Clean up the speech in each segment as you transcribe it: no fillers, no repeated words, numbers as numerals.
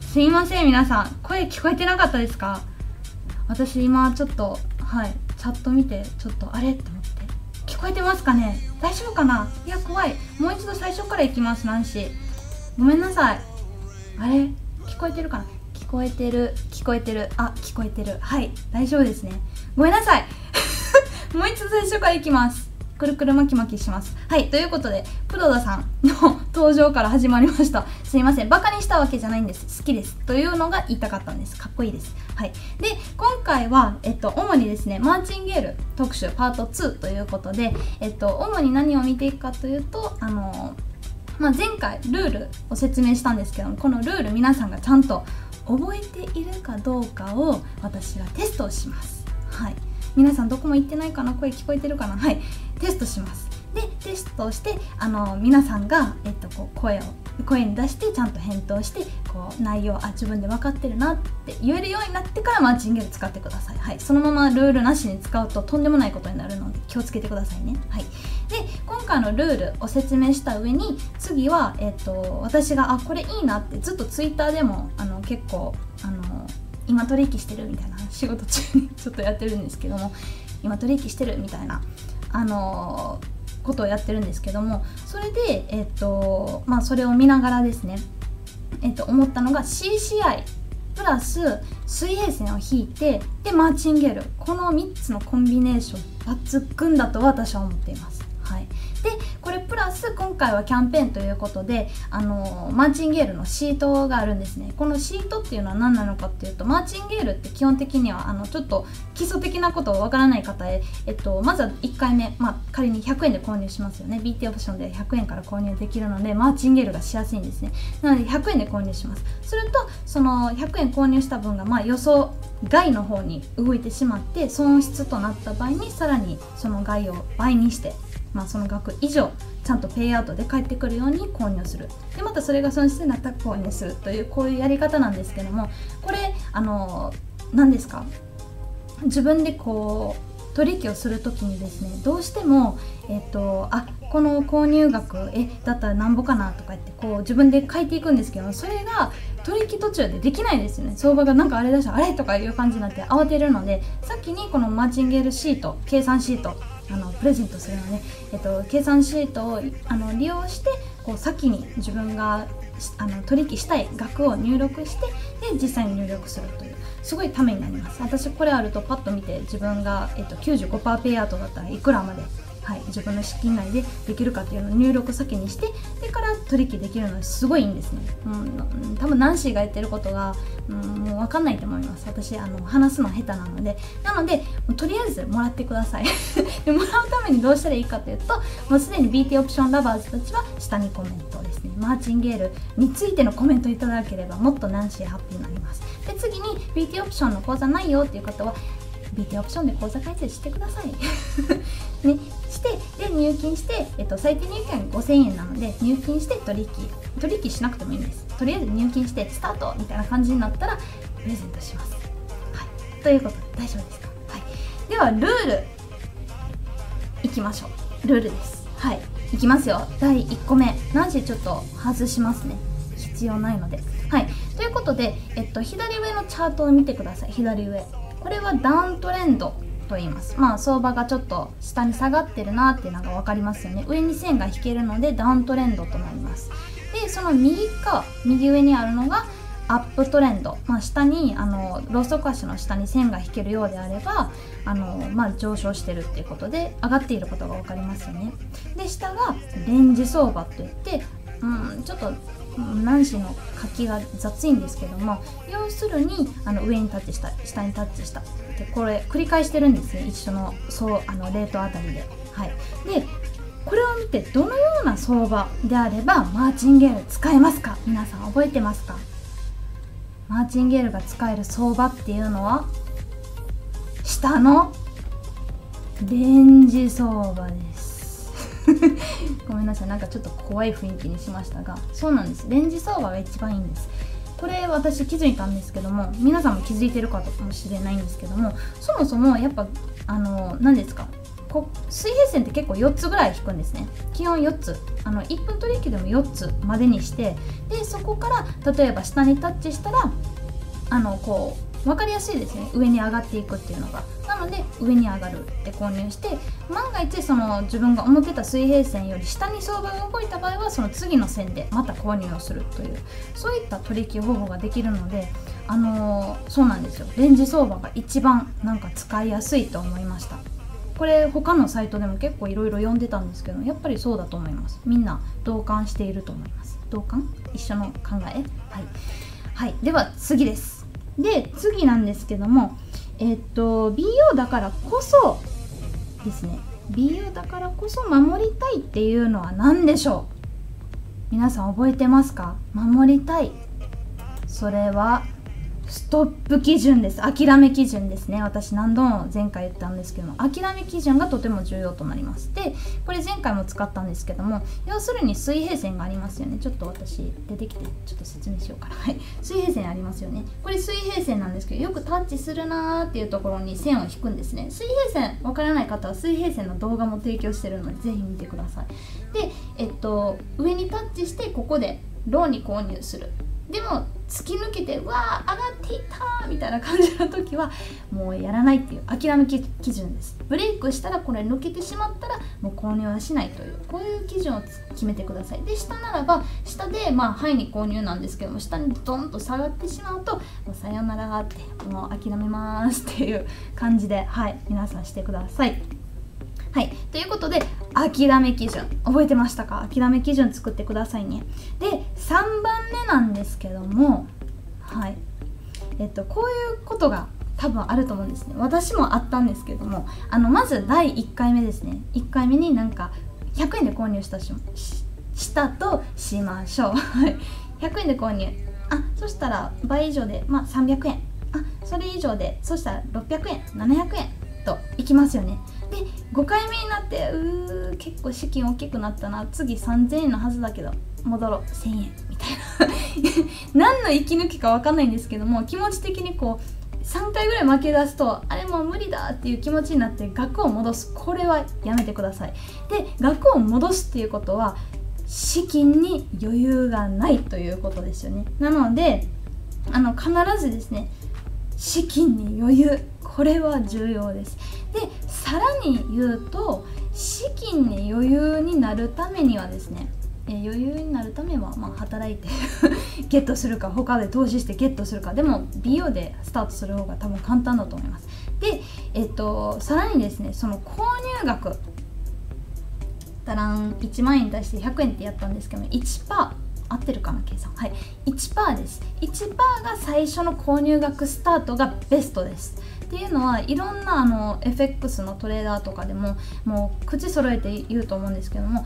すいません、皆さん声聞こえてなかったですか？私今ちょっとチャット見てちょっとあれと思って、聞こえてますかね？大丈夫かな？いや怖い。もう一度最初からいきます。ナンシーごめんなさい。あれ聞こえてるかな？聞こえてる、聞こえてる、あ、聞こえてる。はい、大丈夫ですね。ごめんなさいもう一度最初からいきます。くるくる巻き巻きします。はい、ということで黒田さんの登場から始まりました。すいません、バカにしたわけじゃないんです。好きですというのが言いたかったんです。かっこいいです。はい。で今回は主にですねマーチンゲール特集パート2ということで主に何を見ていくかというと前回ルールを説明したんですけども、このルール皆さんがちゃんと覚えているかどうかを私がテストをします。はい、皆さんどこも行ってないかな？声聞こえてるかな？はい、テストします。でテストをして皆さんが、こう声に出してちゃんと返答してこう内容自分で分かってるなって言えるようになってからマーチンゲール使ってください。はい、そのままルールなしに使うととんでもないことになるので気をつけてくださいね。はい、で今回のルールを説明した上に次は、私がこれいいなってずっとツイッターでも結構今取引してるみたいな仕事中にちょっとやってるんですけども、今取引してるみたいなことをやってるんですけども、それでそれを見ながらですね思ったのが CCI プラス水平線を引いてでマーチンゲール、この3つのコンビネーション抜群だと私は思っています。はい、でこれプラス今回はキャンペーンということでマーチンゲールのシートがあるんですね。このシートっていうのは何なのかっていうと、マーチンゲールって基本的にはちょっと基礎的なことをわからない方へ、まずは1回目、仮に100円で購入しますよね。 BT オプションで100円から購入できるのでマーチンゲールがしやすいんですね。なので100円で購入します。するとその100円購入した分が予想外の方に動いてしまって損失となった場合にさらにその外を倍にしてその額以上ちゃんとペイアウトで返ってくるように購入する。でまたそれが損失になったら購入するというこういうやり方なんですけども、これ何ですか、自分でこう取引をするときにですねどうしてもこの購入額だったらなんぼかなとか言ってこう自分で書いていくんですけど、それが取引途中でできないですよね。相場がなんかあれだしたあれとかいう感じになって慌てるので、先にこのマーチンゲールシート計算シートプレゼントするので、計算シートを利用してこう先に自分が取引したい額を入力してで実際に入力するというすごいためになります。私これあるとパッと見て自分が、95% ペイアウトだったらいくらまで、自分の資金内でできるかっていうのを入力先にしてでから取引できるのですごいいいんですね。多分ナンシーが言ってることが、もう分かんないと思います。私話すの下手なのでとりあえずもらってくださいでもらうためにどうしたらいいかというと、もうすでに BT オプションラバーズたちは下にコメントですね、マーチンゲールについてのコメントいただければもっとナンシーハッピーになります。で次に BT オプションの口座ないよっていう方は BT オプションで口座開設してくださいね、してで入金して、最低入金5000円なので入金して取引しなくてもいいんです。とりあえず入金してスタートみたいな感じになったらプレゼントします。はい、ということで大丈夫ですか？はい、ではルールいきましょう。ルールです。はい、いきますよ。第1個目ナンシーちょっと外しますね、必要ないので。はい、ということで、左上のチャートを見てください。左上、これはダウントレンドと言います。相場がちょっと下に下がってるなっていうのが分かりますよね。上に線が引けるのでダウントレンドとなります。でその右上にあるのがアップトレンド、下にローソク足の下に線が引けるようであれば上昇してるっていうことで上がっていることが分かりますよね。で下がレンジ相場といってちょっとナンシーの書きが雑いんですけども、要するに上にタッチした下にタッチしたでこれ繰り返してるんですね、一緒のレートあたりで。はい、でこれを見てどのような相場であればマーチンゲール使えますか？皆さん覚えてますか？マーチンゲールが使える相場っていうのは下のレンジ相場ですごめんなさい、なんかちょっと怖い雰囲気にしましたが、そうなんです。レンジ相場が一番いいんです。これ私気づいたんですけども、皆さんも気づいてるかもしれないんですけども、そもそもやっぱ何ですか、 水平線って結構4つぐらい引くんですね。基本4つ、1分取引でも4つまでにして、でそこから例えば下にタッチしたらこう分かりやすいですね、上に上がっていくっていうのが。なので上に上がるって購入して、万が一その自分が思ってた水平線より下に相場が動いた場合はその次の線でまた購入をするという、そういった取引方法ができるので、そうなんですよ、レンジ相場が一番なんか使いやすいと思いました。これ他のサイトでも結構いろいろ読んでたんですけど、やっぱりそうだと思います。みんな同感していると思います。同感？一緒の考え？はい、はい、では次です。で次なんですけども、BO だからこそですね、 BO だからこそ守りたいっていうのは何でしょう？皆さん覚えてますか？守りたい、それはストップ基準です。諦め基準ですね。私何度も前回言ったんですけども、諦め基準がとても重要となります。でこれ前回も使ったんですけども、要するに水平線がありますよね。ちょっと私出てきてちょっと説明しようかな。はい、水平線ありますよね。これ水平線なんですけど、よくタッチするなーっていうところに線を引くんですね。水平線わからない方は水平線の動画も提供してるのでぜひ見てください。で上にタッチしてここでローに購入する。でも突き抜けてわー上がっていったみたいな感じの時はもうやらないっていう諦め基準です。ブレイクしたらこれ抜けてしまったらもう購入はしないという、こういう基準を決めてください。で下ならば下ではいに購入なんですけども、下にドンと下がってしまうともうさよならってもう諦めますっていう感じで、はい皆さんしてください。はい、ということで諦め基準覚えてましたか？諦め基準作ってくださいね。で3番目なんですけども、はい、こういうことが多分あると思うんですね。私もあったんですけども、まず第1回目ですね。1回目になんか100円で購入したとしましょう。100円で購入、そしたら倍以上で、300円、それ以上でそしたら600円700円といきますよね。で5回目になって結構資金大きくなったな、次3000円のはずだけど戻ろう1000円みたいな何の息抜きか分かんないんですけども、気持ち的にこう3回ぐらい負け出すとあれもう無理だっていう気持ちになって額を戻す、これはやめてください。で額を戻すっていうことは資金に余裕がないということですよね。なので必ずですね、資金に余裕、これは重要です。でさらに言うと、資金に余裕になるためにはですね、余裕になるためは働いてゲットするか、他で投資してゲットするか、でも美容でスタートする方が多分簡単だと思います。でさらにですね、その購入額たらん1万円に対して100円ってやったんですけど 1%合ってるかな計算、はい 1% です。 1% が最初の購入額スタートがベストです。っていうのはいろんなFX のトレーダーとかでももう口揃えて言うと思うんですけども、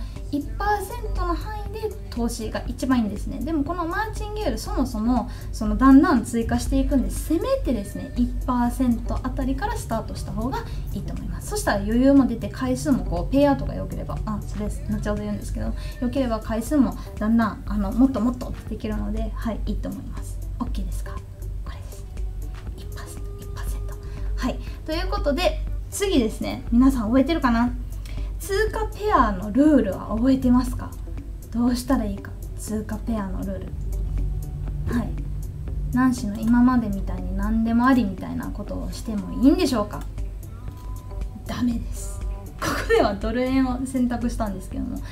1% の範囲で投資が一番いいんですね。でもこのマーチンゲールそもそもだんだん追加していくんで、せめてですね 1% あたりからスタートした方がいいと思います。そしたら余裕も出て回数もこうペイアウトが良ければ、それです後ほど言うんですけど、良ければ回数もだんだんもっともっとできるので、はいいいと思います。 OK ですか？はい、ということで次ですね、皆さん覚えてるかな？通貨ペアのルールは覚えてますか？どうしたらいいか、通貨ペアのルール。はい、ナンシーの今までみたいに何でもありみたいなことをしてもいいんでしょうか？ダメです。ここではドル円を選択したんですけども、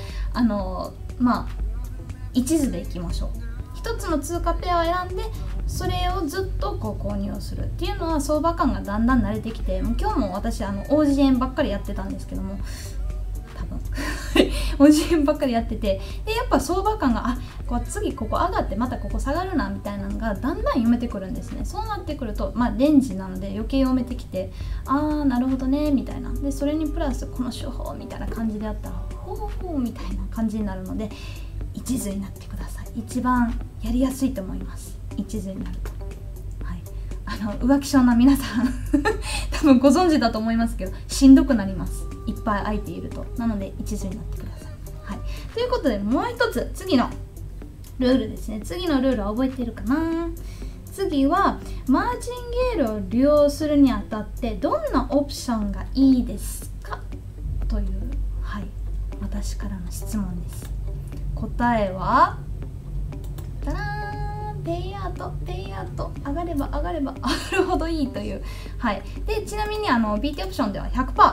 一途でいきましょう。一つの通貨ペアを選んでそれをずっと購入をするっていうのは相場感がだんだん慣れてきて、もう今日も私OG円ばっかりやってたんですけども、多分OG円ばっかりやってて、でやっぱ相場感が次ここ上がってまたここ下がるなみたいなのがだんだん読めてくるんですね。そうなってくるとレンジなので余計読めてきて、なるほどねみたいな、でそれにプラスこの手法みたいな感じでやったらほうみたいな感じになるので、一途になってください。一番やりやすいと思います、一途になると。浮気症な皆さん多分ご存知だと思いますけど、しんどくなります、いっぱい空いていると。なので一途になってください。はい、ということでもう一つ次のルールですね。次のルールは覚えているかな？次はマージンゲールを利用するにあたってどんなオプションがいいですかという、私からの質問です。答えはダラーン、ペイアート、上がれば上がるほどいいという。でちなみにBT オプションでは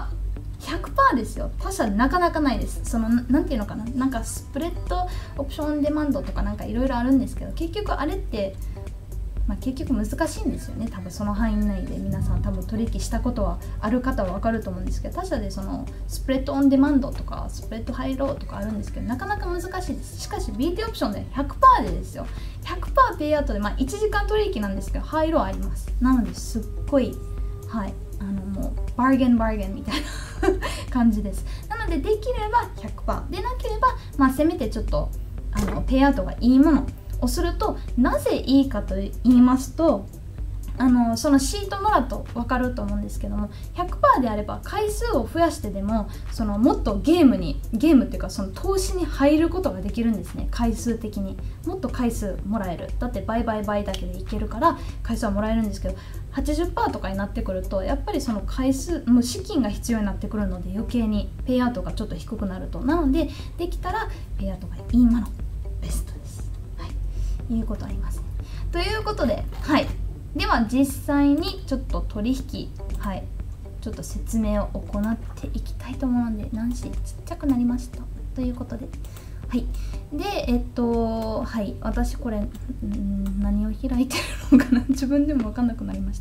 100% ですよ。他社でなかなかないです。なんていうのかな、なんかスプレッドオプションオンデマンドとかなんかいろいろあるんですけど、結局あれって、結局難しいんですよね。多分その範囲内で皆さん多分取引したことはある方は分かると思うんですけど、他社でスプレッドオンデマンドとかスプレッドハイローとかあるんですけど、なかなか難しいです。しかし BT オプションで 100% でですよ。100% ペイアウトで1時間取引なんですけど、ハイローあります。なのですっごいもうバーゲンみたいな感じです。なのでできれば 100% でなければ、せめてちょっとペイアウトがいいものをすると、なぜいいかと言いますと、そのシートもらうと分かると思うんですけども、 100% であれば回数を増やしてでももっとゲームっていうか投資に入ることができるんですね。回数的にもっと回数もらえる。だって倍だけでいけるから回数はもらえるんですけど、 80% とかになってくるとやっぱり回数もう資金が必要になってくるので、余計にペイアウトがちょっと低くなると。なのでできたらペイアウトがいいものベストです。いうことありますね。ということで、では実際にちょっと取引、ちょっと説明を行っていきたいと思うので、ナンシーちっちゃくなりましたということで、で私これ何を開いてるのかな自分でも分かんなくなりました。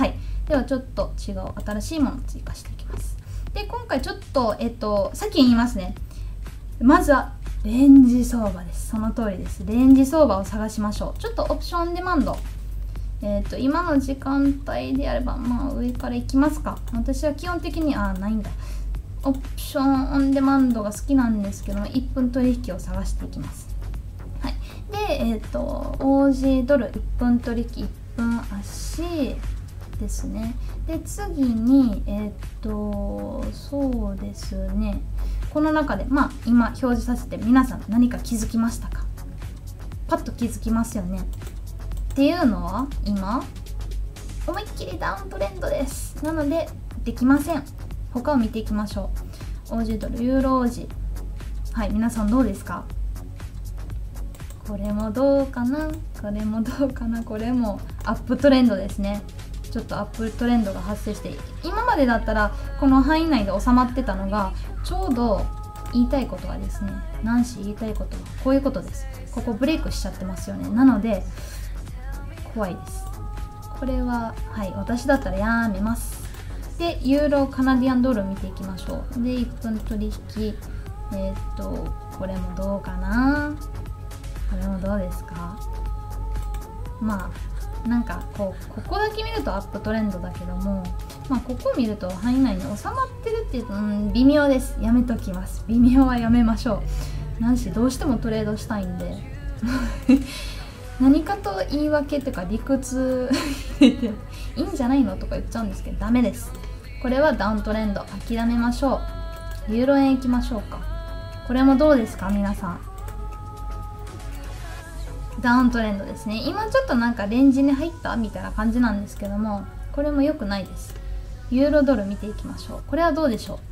ではちょっと違う新しいものを追加していきます。で今回ちょっと先に言いますね。まずはレンジ相場です。その通りです。レンジ相場を探しましょう。ちょっとオプションデマンド、今の時間帯であれば上から行きますか。私は基本的にないんだ、オプションオンデマンドが好きなんですけども、1分取引を探していきます。でOG ドル1分取引1分足ですね。で次にそうですね、この中で今表示させて皆さん何か気づきましたか？パッと気づきますよね。っていうのは今思いっきりダウントレンドです。なのでできません。他を見ていきましょう。 OG ドル、ユーロ OG、皆さんどうですか？これもどうかな、これもアップトレンドですね。ちょっとアップトレンドが発生して、今までだったらこの範囲内で収まってたのが、ちょうど言いたいことはですね、ナンシー言いたいことはこういうことです。ここブレイクしちゃってますよね。なので怖いです。これは私だったらやめます。でユーロカナディアンドルを見ていきましょう。で1分取引、これもどうかな、これもどうですか？なんかここだけ見るとアップトレンドだけども、ここを見ると範囲内に収まってるっていうと、微妙です。やめときます。微妙はやめましょう。なんしどうしてもトレードしたいんで何かと言い訳というか理屈いいんじゃないのとか言っちゃうんですけど、ダメです。これはダウントレンド、諦めましょう。ユーロ円いきましょうか。これもどうですか皆さん。ダウントレンドですね。今ちょっとなんかレンジに入ったみたいな感じなんですけども、これも良くないです。ユーロドル見ていきましょう。これはどうでしょ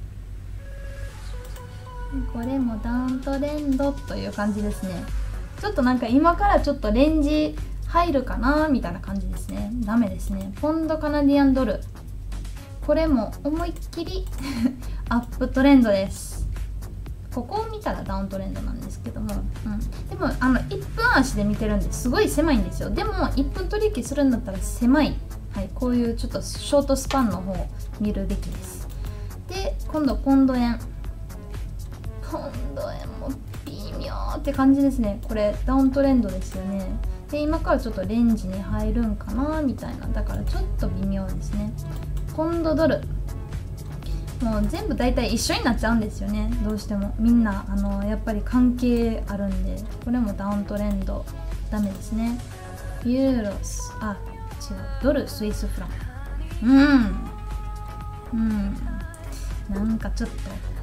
う。これもダウントレンドという感じですね。ちょっとなんか今からちょっとレンジ入るかなみたいな感じですね。ダメですね。ポンドカナディアンドル、これも思いっきりアップトレンドです。ここを見たらダウントレンドなんですけども、でも1分足で見てるんですごい狭いんですよ。でも1分取引するんだったら狭い、こういうちょっとショートスパンの方を見るべきです。で今度ポンド円も微妙って感じですね。これダウントレンドですよね。で今からちょっとレンジに入るんかなみたいな、だからちょっと微妙ですね。ポンドドルもう全部大体一緒になっちゃうんですよね。どうしてもみんなやっぱり関係あるんで、これもダウントレンドダメですね。ユーロス違う、ドルスイスフランなんかちょっと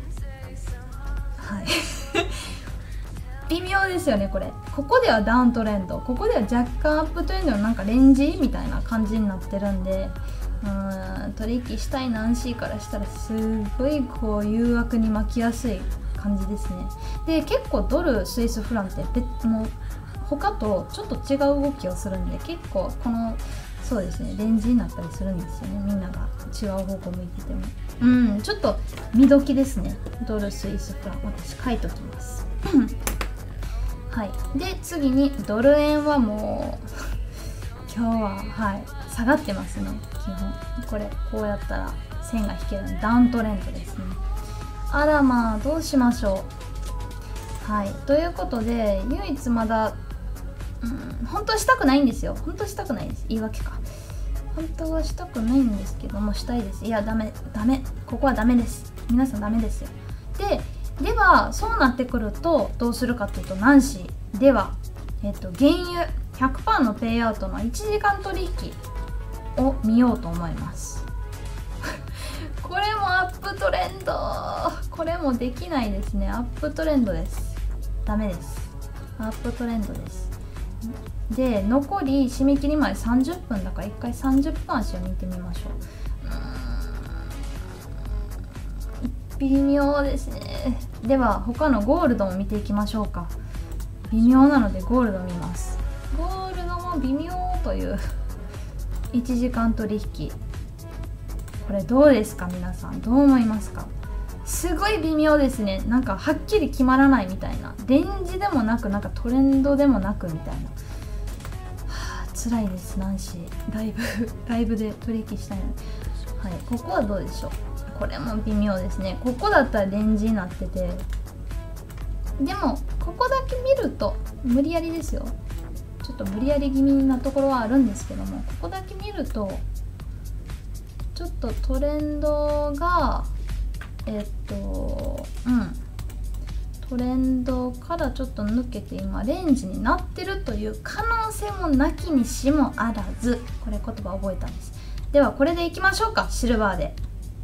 微妙ですよね。ここではダウントレンド、ここでは若干アップトレンドのなんかレンジみたいな感じになってるんで、 取引したいナンシーからしたらすごいこう誘惑に負きやすい感じですね。で結構ドルスイスフランってもう他とちょっと違う動きをするんで、結構このそうですねレンジになったりするんですよね。みんなが違う方向向いててもちょっと見時ですね。ドルスイスフラン私書いときますはい。で次にドル円はもう今日は下がってますね。基本これこうやったら線が引けるのダウントレンドですね。あらまあどうしましょう。はいということで唯一まだ本当はしたくないんですよ。本当はしたくないです。言い訳か。本当はしたくないんですけどもしたいです。いやダメここはダメです。皆さんダメですよ。ではそうなってくるとどうするかっていうとナンシーでは原油 100% のペイアウトの1時間取引を見ようと思いますこれもアップトレンド。これもできないですね。アップトレンドです。ダメです。アップトレンドです。で残り締め切りまで30分だから1回30分足を見てみましょう。微妙ですね。では他のゴールドも見ていきましょうか。微妙なのでゴールド見ます。ゴールドも微妙という1時間取引、これどうですか皆さん、どう思いますか。すごい微妙ですね。なんかはっきり決まらないみたいな、レンジでもなくなんかトレンドでもなくみたいな、辛いですナンシー。ライブで取引したいのに。はい、ここはどうでしょう。これも微妙ですね。ここだったらレンジになってて、でもここだけ見ると無理やりですよ。ちょっと無理やり気味なところはあるんですけども、ここだけ見るとちょっとトレンドがトレンドからちょっと抜けて今レンジになってるという可能性もなきにしもあらず、これ言葉覚えたんです。ではこれでいきましょうか。シルバーで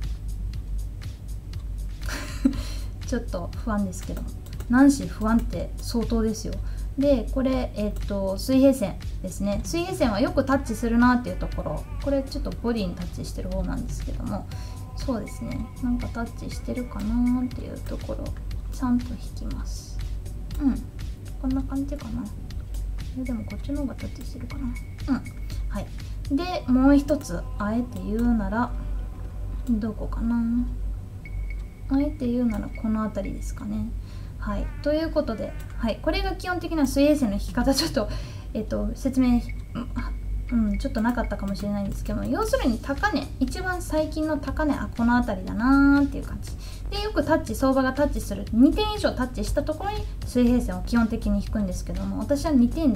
ちょっと不安ですけども、ナンシー不安って相当ですよ。でこれ水平線ですね。水平線はよくタッチするなっていうところ、これちょっとボディにタッチしてる方なんですけども、そうですね、なんかタッチしてるかなっていうところちゃんと引きます。こんな感じかな。でもこっちの方がタッチしてるかな。はい。でもう一つあえて言うならどこかな。あえて言うならこの辺りですかね。はい、ということで、はい、これが基本的な水平線の引き方。ちょっと、説明、ちょっとなかったかもしれないんですけども、要するに高値、一番最近の高値、この辺りだなーっていう感じで、よく相場がタッチする2点以上タッチしたところに水平線を基本的に引くんですけども、私は2点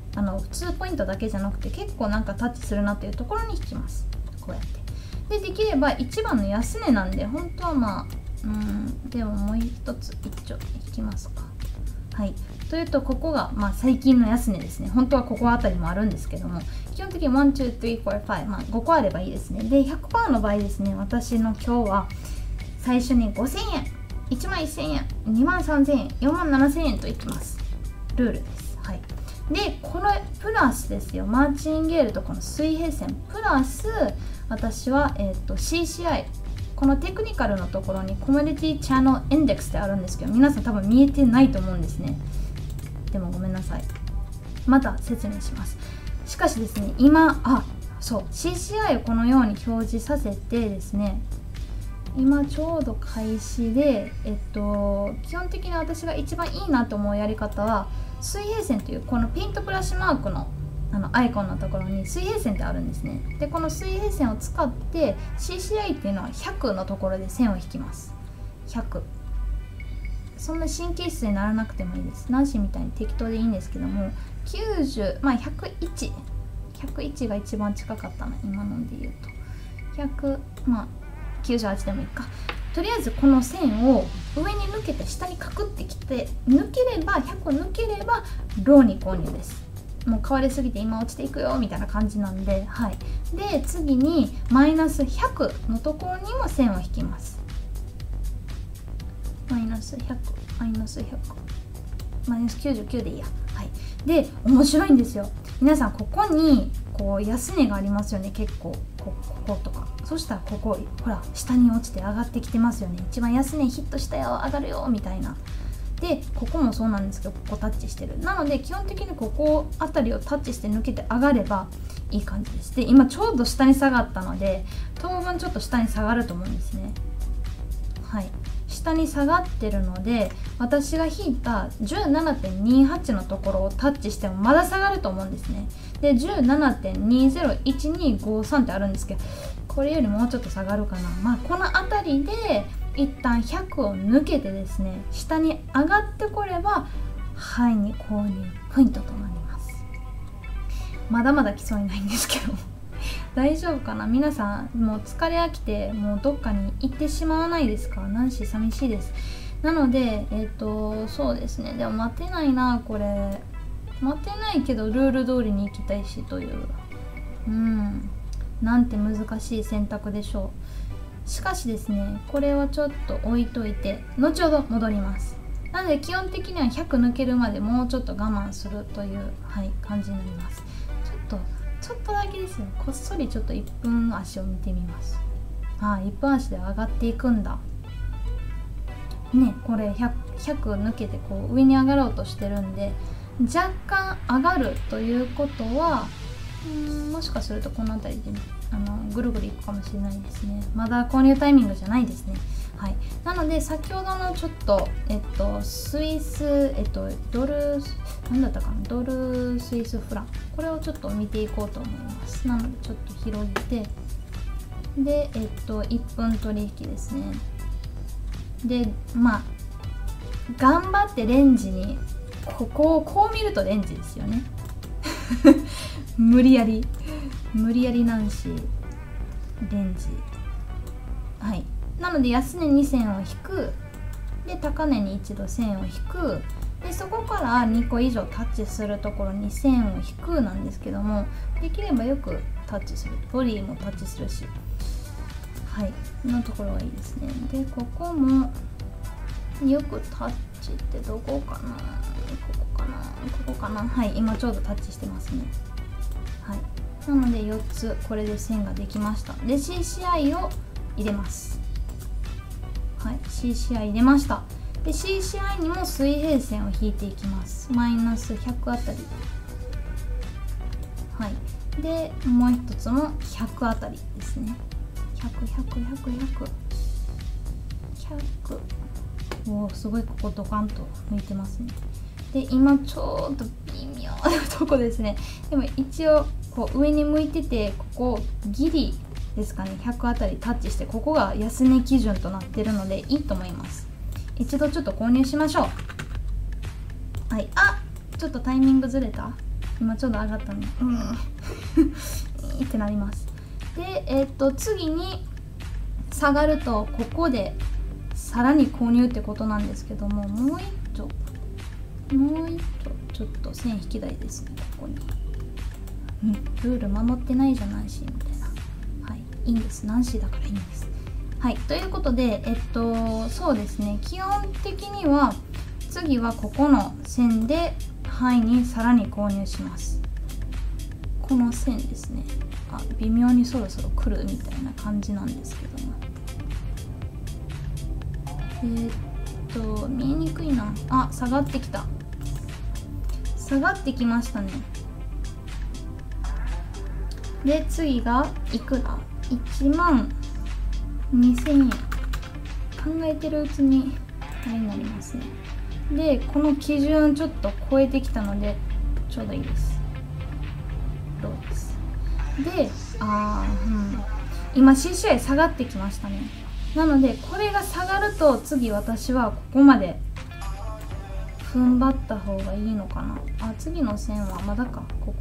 2ポイントだけじゃなくて結構なんかタッチするなっていうところに引きます。こうやってできれば一番の安値なんで、本当はでももう一つ一応引きますか。はい、というとここが最近の安値ですね。本当はここあたりもあるんですけども、基本的に1、2、3、4、5、5個あればいいですね。で 100% の場合ですね、私の今日は最初に5000円、1万1000円、2万3000円、4万7000円といきます。ルールです。はい。でこれプラスですよ、マーチンゲールとこの水平線プラス、私は、CCI、このテクニカルのところにコモディティチャンネルインデックスってあるんですけど、皆さん多分見えてないと思うんですね。でもごめんなさい、また説明します。しかしですね、今CCI をこのように表示させてですね、今ちょうど開始で、基本的に私が一番いいなと思うやり方は、水平線というこのペイントブラシマークのアイコンのところに水平線ってあるんですね。でこの水平線を使って CCI っていうのは100のところで線を引きます。100、そんな神経質にならなくてもいいです。ナンシーみたいに適当でいいんですけども、90、101が一番近かったな今ので言うと、100、98でもいいか。とりあえずこの線を上に抜けて下にカクってきて、100抜ければローに購入です。もう買われすぎて今落ちていくよみたいな感じなんで、はい。で次にマイナス100のところにも線を引きます。マイナス100、マイナス100、マイナス99でいいや。はい。で面白いんですよ。皆さんここにこう安値がありますよね。結構こことか、そしたらここほら下に落ちて上がってきてますよね。一番安値ヒットしたよ、上がるよみたいな。でここもそうなんですけど、ここタッチしてる。なので基本的にここあたりをタッチして抜けて上がればいい感じです。で今ちょうど下に下がったので、当分ちょっと下に下がると思うんですね。はい、下に下がってるので、私が引いた 17.28 のところをタッチしてもまだ下がると思うんですね。で 17.201253 ってあるんですけど、これよりもうちょっと下がるかな。まあこの辺りで一旦100を抜けてですね、下に上がってこればはいに購入ポイントとなります。まだまだ来そうにないんですけど大丈夫かな。皆さんもう疲れ飽きてもうどっかに行ってしまわないですか。なんし寂しいです。なのでそうですね。でも待てないな、これ待てないけどルール通りに行きたいしという、なんて難しい選択でしょう。しかしですね、これはちょっと置いといて後ほど戻ります。なので基本的には100抜けるまでもうちょっと我慢するという、感じになります。ちょっとだけですよ。こっそりちょっと1分足を見てみます。1分足で上がっていくんだね。これ 100抜けてこう上に上がろうとしてるんで、若干上がるということはもしかするとこの辺りで、ぐるぐるいくかもしれないですね。まだ購入タイミングじゃないですね。なので先ほどのちょっとスイスドルなんだったかな、ドルスイスフラン、これをちょっと見ていこうと思います。なのでちょっと広げて、で1分取引ですね。で頑張ってレンジにここをこう見るとレンジですよね無理やりなんしレンジ。なので安値に線を引く、で高値に一度線を引く、でそこから2個以上タッチするところに線を引くなんですけども、できればよくタッチする、ボディもタッチするし、のところがいいですね。でここもよくタッチってどこかな、ここかな、今ちょうどタッチしてますね。なので4つこれで線ができました。で CCI を入れます。CCI 入れました。で CCI にも水平線を引いていきます。マイナス100あたり。でもう一つも100あたりですね。100おー、すごいここドカンと抜いてますね。で今ちょうど微妙なとこですね。でも一応こう上に向いてて、ここギリですかね、100あたりタッチして、ここが安値基準となってるのでいいと思います。一度ちょっと購入しましょう。ちょっとタイミングずれた。今ちょうど上がったのにってなります。で次に下がるとここでさらに購入ってことなんですけども、もう一丁ちょっと線引き台ですね。ここにルール守ってないじゃないしみたいな。いいんです、ナンシーだからいいんです。ということでそうですね、基本的には次はここの線でにさらに購入します。この線ですね。微妙にそろそろ来るみたいな感じなんですけども、見えにくいな。下がってきた。下がってきましたね。で次がいくら、1万2000円。考えてるうちにになりますね。でこの基準ちょっと超えてきたのでちょうどいいです。どうです。で今 CCI 下がってきましたね。なのでこれが下がると次私はここまで踏ん張った方がいいのかな。次の線はまだか、ここ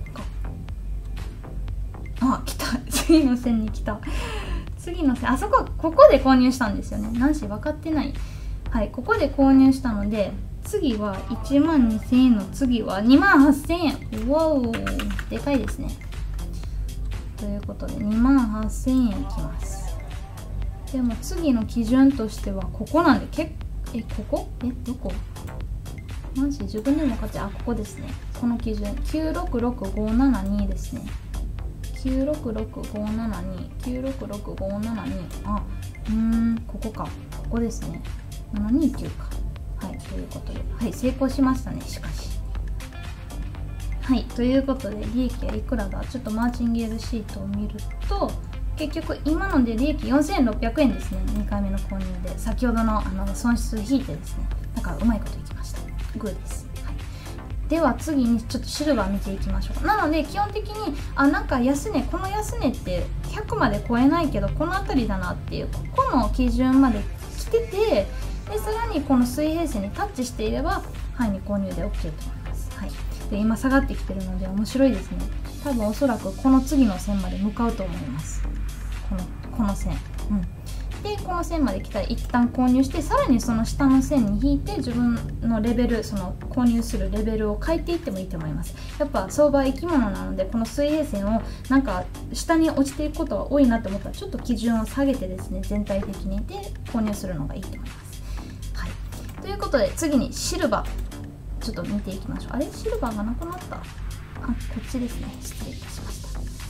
か。来た次の線に来た。次の線、そこここで購入したんですよね。なんし分かってない。ここで購入したので、次は1万2000円の次は2万8000円。うわお、でかいですね。ということで2万8000円いきます。でも次の基準としてはここなんで、ここどこマジ自分でも分かって、ここですね。この基準966572ですね。 966572、966572、あ、ここか、ここですね。729か。はい、ということで、はい、成功しましたね。しかし、はい、ということで利益はいくらだ。ちょっとマーチンゲールシートを見ると、結局今ので利益4600円ですね。2回目の購入で先ほどの損失引いてですね、だからうまいこといきました。グーです、はい。では次にちょっとシルバー見ていきましょう。なので基本的になんか安値、この安値って100まで超えないけどこの辺りだなっていう、ここの基準まで来てて、でさらにこの水平線にタッチしていればはいに購入で OK と思います。はい、で今下がってきてるので面白いですね。多分おそらくこの次の線まで向かうと思います。この線、でこの線まで来たら一旦購入して、さらにその下の線に引いて自分のレベル、その購入するレベルを変えていってもいいと思います。やっぱ相場は生き物なので、この水平線をなんか下に落ちていくことが多いなと思ったら、ちょっと基準を下げてですね、全体的にで購入するのがいいと思います。はい、ということで次にシルバーちょっと見ていきましょう。あれ、シルバーがなくなった。こっちですね。失礼いたしました。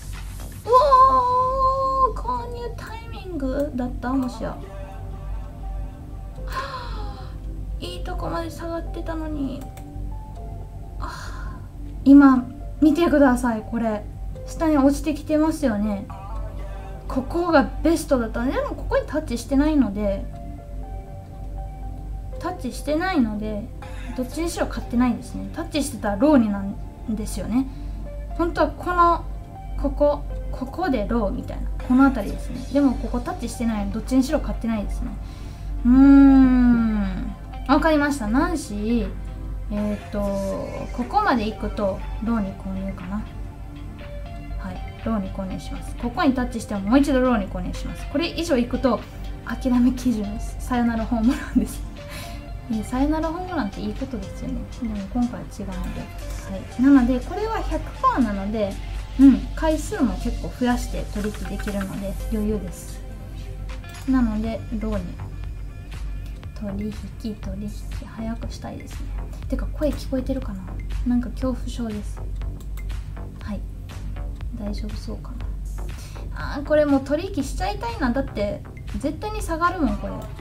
おー、購入タイミングだった。もしやいいとこまで下がってたのに。今見てください。これ下に落ちてきてますよね。ここがベストだったので、でもここにタッチしてないので、どっちにしろ買ってないんですね。タッチしてたらローになんですよね。本当はここでローみたいな、この辺りですね。でもここタッチしてないので、どっちにしろ買ってないですね。わかりました。ナンシー、ここまで行くとローに購入かな。はい、ローに購入します。ここにタッチしてももう一度ローに購入します。これ以上行くと諦め基準です。さよならホームランです。さよならホームランっていいことですよね。でも今回は違うので、はい、なのでこれは 100% なので、回数も結構増やして取引できるので余裕です。なのでローに取引早くしたいですね。てか声聞こえてるかな。なんか恐怖症です。はい、大丈夫そうかな。これもう取引しちゃいたいな。だって絶対に下がるもん。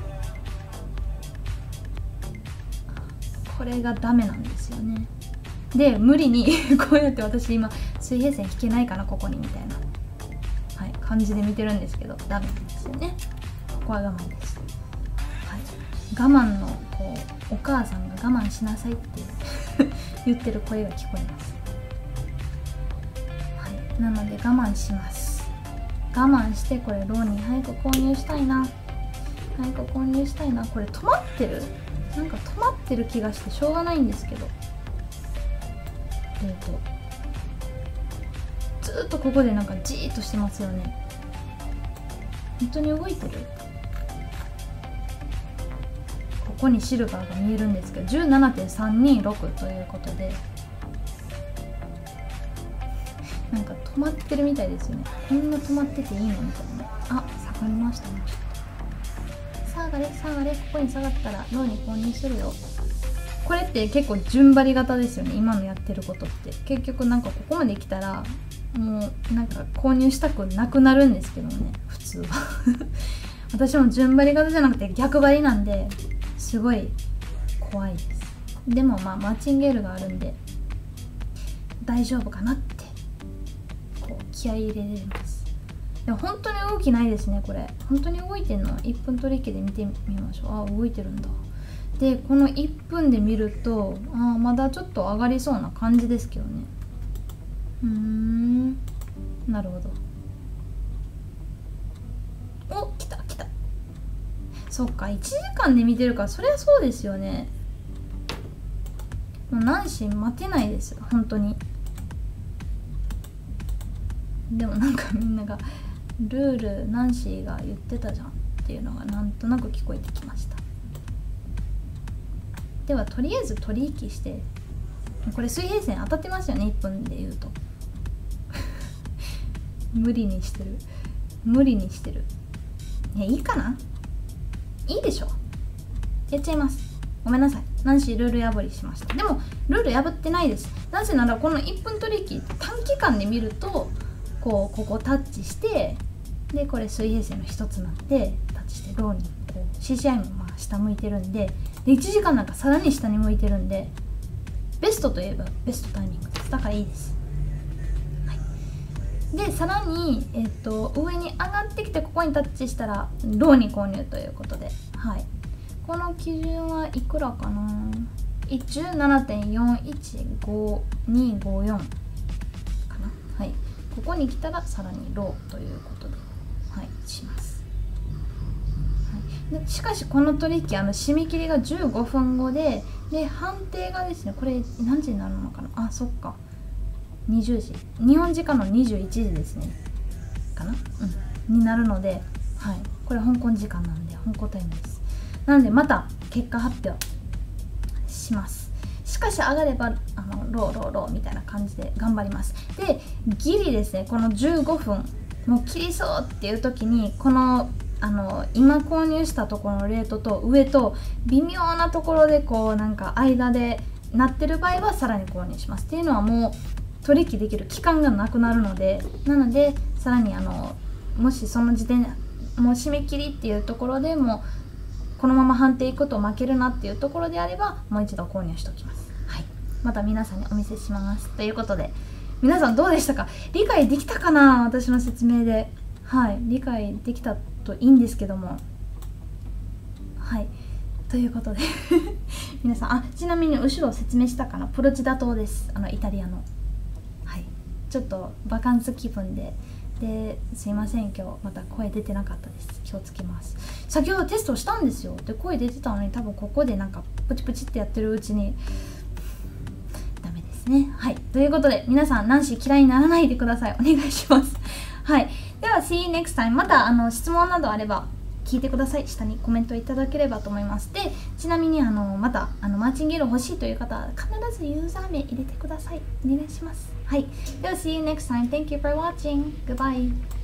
これがダメなんですよね。で無理にこうやって私今水平線引けないかなここにみたいな、はい、感じで見てるんですけど、ダメなんですよね。ここは我慢です。はい、我慢のお母さんが我慢しなさいって言ってる声が聞こえます。はい、なので我慢します。我慢して、これローに早く購入したいな。これ止まってる、なんか止まってる気がしてしょうがないんですけど、ずっとここでなんかじーっとしてますよね。本当に動いてる。ここにシルバーが見えるんですけど 17.326 ということで、なんか止まってるみたいですよね。こんな止まってていいのみたいな。下がりましたね。下がれ、ここに下がったらローに購入するよ。これって結構順張り型ですよね。今のやってることって結局なんかここまで来たらもうなんか購入したくなくなるんですけどね、普通は私も順張り型じゃなくて逆張りなんですごい怖いです。でもマーチンゲールがあるんで大丈夫かなって気合い入れれます。でも本当に動きないですね。これ本当に動いてんの。1分取引で見てみましょう。動いてるんだ。でこの1分で見るとまだちょっと上がりそうな感じですけどね。なるほど。来た。そっか、1時間で見てるからそりゃそうですよね。もうナンシー待てないです本当に。でもなんかみんながルールナンシーが言ってたじゃんっていうのがなんとなく聞こえてきました。ではとりあえず取引して、これ水平線当たってますよね。1分で言うと無理にしてる。いいかな、いいでしょ。やっちゃいます。ごめんなさい。ナンシールール破りしました。でもルール破ってないです。なぜならこの1分取引短期間で見るとここタッチして、でこれ水平線の一つになってタッチしてローにこう CCI もまあ下向いてるんで、1時間なんかさらに下に向いてるんで、ベストといえばベストタイミングです。だからいいです。でさらに、上に上がってきてここにタッチしたらローに購入ということで、はい、この基準はいくらかな、17.415254 かな。はい、ここに来たらさらにローということで、はい、します。はい、でしかしこの取引締め切りが15分後で、判定がですね、これ何時になるのかな、あ、そっか、20時、日本時間の21時ですねかな、になるので、はい、これ香港時間なんで香港タイムです。なのでまた結果発表します。しかし上がればローみたいな感じで頑張ります。でギリですね、この15分もう切りそうっていう時に、この今購入したところのレートと上と微妙なところでこうなんか間でなってる場合はさらに購入します。っていうのはもう取引できる期間がなくなるので、なのでさらにもしその時点もう締め切りっていうところでもこのまま判定いくと負けるなっていうところであればもう一度購入しておきます。はい、また皆さんにお見せしますということで、皆さんどうでしたか？理解できたかな、私の説明で。はい、理解できたといいんですけども、はい、ということで皆さん、ちなみに後ろ説明したかな、プロチダ島です。イタリアの。はい、ちょっとバカンス気分ですいません、今日また声出てなかったです。気をつけます。先ほどテストしたんですよ。で声出てたのに、多分ここでなんかプチプチってやってるうちにダメですね。はい、ということで皆さんナンシー嫌いにならないでください。お願いします。はい、では See you next time。 また質問などあれば聞いてください。下にコメントいただければと思います。でちなみにまたマーチンゲール欲しいという方は必ずユーザー名入れてください。お願いします。はい、では See you next time. Thank you for watching. Goodbye.